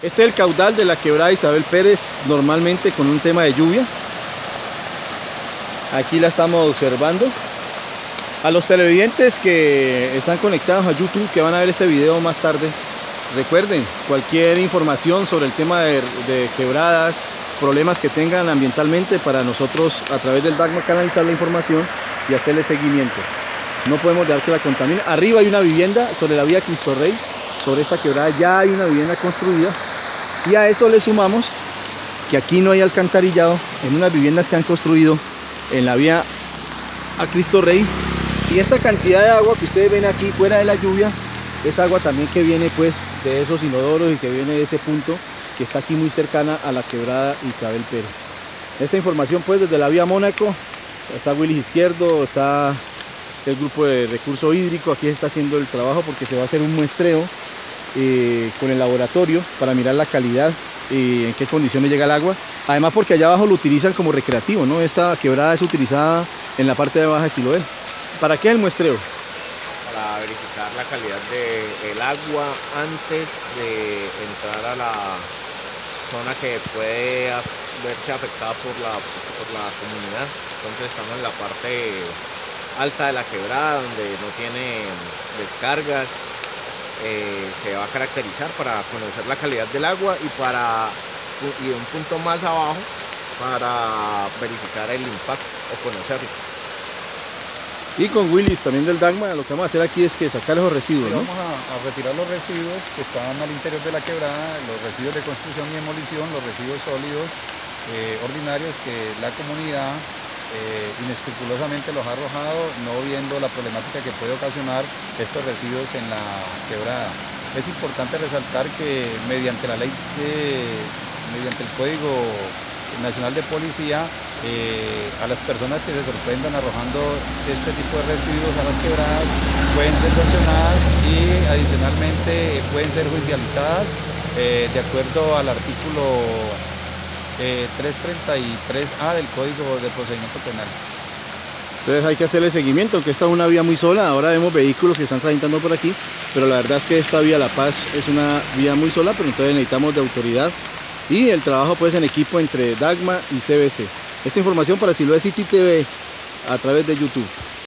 Este es el caudal de la quebrada Isabel Pérez, normalmente con un tema de lluvia. Aquí la estamos observando. A los televidentes que están conectados a YouTube, que van a ver este video más tarde, recuerden, cualquier información sobre el tema de quebradas, problemas que tengan ambientalmente, para nosotros a través del DAGMA canalizar la información y hacerle seguimiento. No podemos dejar que la contamine. Arriba hay una vivienda sobre la vía Cristo Rey, sobre esta quebrada ya hay una vivienda construida, y a eso le sumamos que aquí no hay alcantarillado en unas viviendas que han construido en la vía a Cristo Rey. Y esta cantidad de agua que ustedes ven aquí fuera de la lluvia es agua también que viene pues de esos inodoros y que viene de ese punto que está aquí muy cercana a la quebrada Isabel Pérez. Esta información pues desde la vía Mónaco, está Willy Izquierdo, está el grupo de recurso hídrico, aquí se está haciendo el trabajo porque se va a hacer un muestreo con el laboratorio para mirar la calidad y en qué condiciones llega el agua. Además porque allá abajo lo utilizan como recreativo, ¿no? Esta quebrada es utilizada en la parte de baja de Siloé. ¿Para qué el muestreo? Para verificar la calidad del agua antes de entrar a la zona que puede verse afectada por la comunidad. Entonces estamos en la parte alta de la quebrada, donde no tiene descargas. Se va a caracterizar para conocer la calidad del agua y un punto más abajo para verificar el impacto o conocerlo. Y con Willis también del DAGMA, lo que vamos a hacer aquí es que sacar esos residuos, ¿no? Vamos a retirar los residuos que están al interior de la quebrada, los residuos de construcción y demolición, los residuos sólidos ordinarios que la comunidad inescrupulosamente los ha arrojado, no viendo la problemática que puede ocasionar estos residuos en la quebrada. Es importante resaltar que mediante la ley, mediante el Código Nacional de Policía, a las personas que se sorprendan arrojando este tipo de residuos a las quebradas pueden ser sancionadas y adicionalmente pueden ser judicializadas de acuerdo al artículo 333A del Código de Procedimiento Penal. Entonces hay que hacerle seguimiento, que esta es una vía muy sola. Ahora vemos vehículos que están transitando por aquí, pero la verdad es que esta vía La Paz es una vía muy sola, pero entonces necesitamos de autoridad y el trabajo pues en equipo entre DAGMA y CBC. Esta información para Siloé City TV a través de YouTube.